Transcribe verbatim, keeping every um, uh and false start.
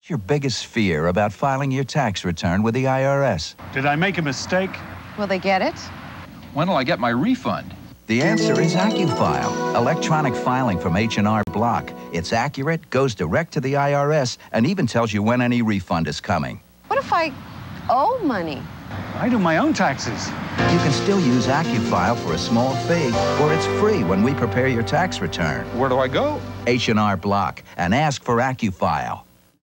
What's your biggest fear about filing your tax return with the I R S? Did I make a mistake? Will they get it? When will I get my refund? The answer is accufile, electronic filing from H and R Block. It's accurate, goes direct to the I R S, and even tells you when any refund is coming. What if I owe money? I do my own taxes. You can still use accufile for a small fee, or it's free when we prepare your tax return. Where do I go? H and R Block, and ask for accufile.